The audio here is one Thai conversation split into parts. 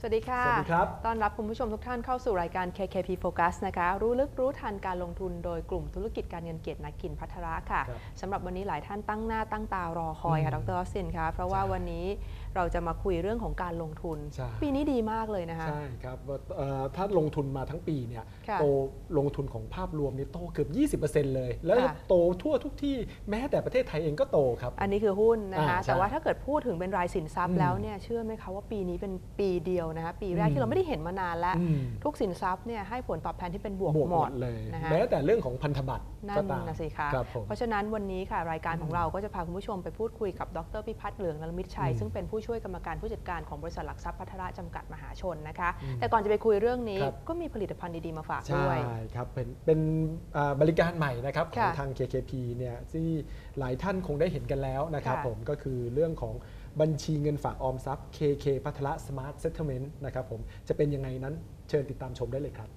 วัสดีค่ะสวัสดีครับต้อนรับคุณผู้ชมทุกท่านเข้าสู่รายการ KKP Focus นะคะรู้ลึกรู้ทันการลงทุนโดยกลุ่มธุรกิจการเงินเกียรตินักกินภัทระค่ะสำหรับวันนี้หลายท่านตั้งหน้าตั้งตารอคอยค่ะดร.ออสตินค่ะเพราะว่าวันนี้เราจะมาคุยเรื่องของการลงทุนปีนี้ดีมากเลยนะคะใช่ครับถ้าลงทุนมาทั้งปีเนี่ยโตลงทุนของภาพรวมนี่โตเกือบ 20% เลยแล้วโตทั่วทุกที่แม้แต่ประเทศไทยเองก็โตครับอันนี้คือหุ้นนะคะแต่ว่าถ้าเกิดพูดถึงเป็นรายสินทรัพย์แล้วเนี่ยเชื่อไหมคะว่าปีนี้เป็นปีเดียวนะคะปีแรกที่เราไม่ได้เห็นมานานแล้วทุกสินทรัพย์เนี่ยให้ผลตอบแทนที่เป็นบวกหมดเลยแม้แต่เรื่องของพันธบัตรก็ตามนั่นสิคะเพราะฉะนั้นวันนี้ค่ะรายการของเราก็จะพาคุณผู้ชมไปพูดคุยกับดร.พิพัฒน์เหลืองนรมิตรชัยซึ่งเป็นผู้ช่วยกรรมการผู้จัดการของบริษัทหลักทรัพย์ภัทระจำกัดมหาชนนะคะแต่ก่อนจะไปคุยเรื่องนี้ก็มีผลิตภัณฑ์ดีๆมาฝากด้วยใช่ครับเป็นบริการใหม่นะครับของทาง KKP เนี่ยที่หลายท่านคงได้เห็นกันแล้วนะครับผมก็คือเรื่องของบัญชีเงินฝากออมทรัพย์ KK ภัทระ Smart Settlement นะครับผมจะเป็นยังไงนั้นเชิญติดตามชมได้เลยครับ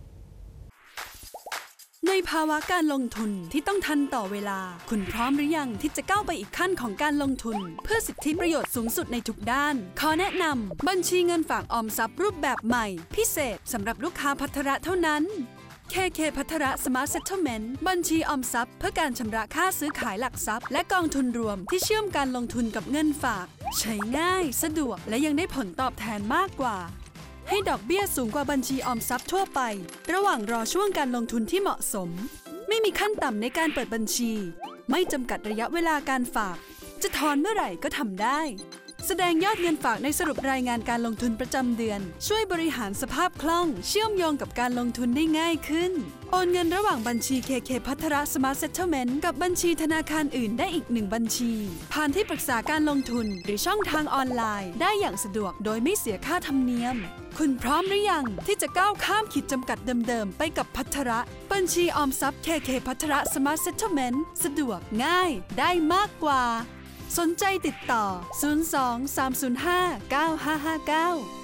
ในภาวะการลงทุนที่ต้องทันต่อเวลาคุณพร้อมหรือยังที่จะก้าวไปอีกขั้นของการลงทุนเพื่อสิทธิประโยชน์สูงสุดในทุกด้านขอแนะนำบัญชีเงินฝากออมทรัพย์รูปแบบใหม่พิเศษสำหรับลูกค้าภัทระเท่านั้น KK ภัทระ Smart Settlement บัญชีออมทรัพย์เพื่อการชำระค่าซื้อขายหลักทรัพย์และกองทุนรวมที่เชื่อมการลงทุนกับเงินฝากใช้ง่ายสะดวกและยังได้ผลตอบแทนมากกว่าให้ดอกเบี้ยสูงกว่าบัญชีออมทรัพย์ทั่วไประหว่างรอช่วงการลงทุนที่เหมาะสมไม่มีขั้นต่ำในการเปิดบัญชีไม่จำกัดระยะเวลาการฝากจะถอนเมื่อไหร่ก็ทำได้แสดงยอดเงินฝากในสรุปรายงานการลงทุนประจำเดือนช่วยบริหารสภาพคล่องเชื่อมโยงกับการลงทุนได้ง่ายขึ้นโอนเงินระหว่างบัญชี KK ภัทระ Smart Settlement กับบัญชีธนาคารอื่นได้อีก1บัญชีผ่านที่ปรึกษาการลงทุนหรือช่องทางออนไลน์ได้อย่างสะดวกโดยไม่เสียค่าธรรมเนียมคุณพร้อมหรือยังที่จะก้าวข้ามขีดจำกัดเดิมๆไปกับภัทระบัญชีออมทรัพย์ KK ภัทระ Smart Settlement สะดวกง่ายได้มากกว่าสนใจติดต่อ 02 305 9559